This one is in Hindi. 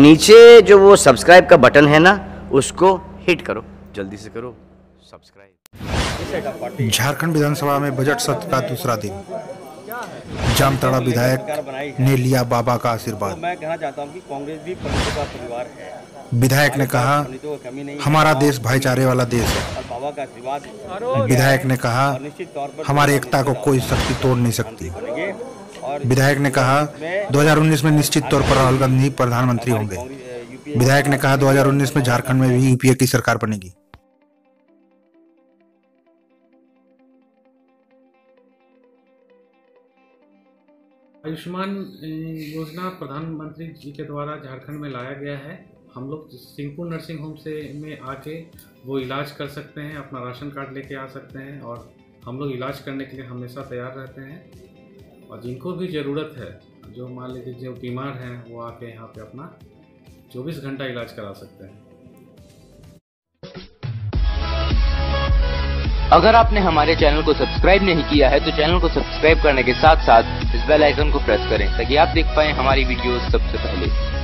नीचे जो वो सब्सक्राइब का बटन है ना, उसको हिट करो, जल्दी से करो सब्सक्राइब। झारखंड विधानसभा में बजट सत्र का दूसरा दिन, जामताड़ा विधायक ने लिया बाबा का आशीर्वाद। मैं कहना चाहता हूं कि कांग्रेस भी पंडितों का परिवार है। विधायक ने कहा, हमारा देश भाईचारे वाला देश है। बाबा का आशीर्वाद। विधायक ने कहा, हमारी एकता को कोई शक्ति तोड़ नहीं सकती। विधायक ने कहा, 2019 में निश्चित तौर पर राहुल गांधी प्रधानमंत्री होंगे। विधायक ने कहा, 2019 में झारखंड में भी यूपीए की सरकार बनेगी। आयुष्मान योजना प्रधानमंत्री जी के द्वारा झारखंड में लाया गया है। हम लोग सिंहपुर नर्सिंग होम से में आके वो इलाज कर सकते हैं, अपना राशन कार्ड लेके आ सकते हैं और हम लोग इलाज करने के लिए हमेशा तैयार रहते हैं। और जिनको भी ज़रूरत है, जो मान लीजिए जो बीमार हैं, वो आके यहाँ पे अपना 24 घंटा इलाज करा सकते हैं। अगर आपने हमारे चैनल को सब्सक्राइब नहीं किया है तो चैनल को सब्सक्राइब करने के साथ साथ इस बेल आइकन को प्रेस करें ताकि आप देख पाएं हमारी वीडियोस सबसे पहले।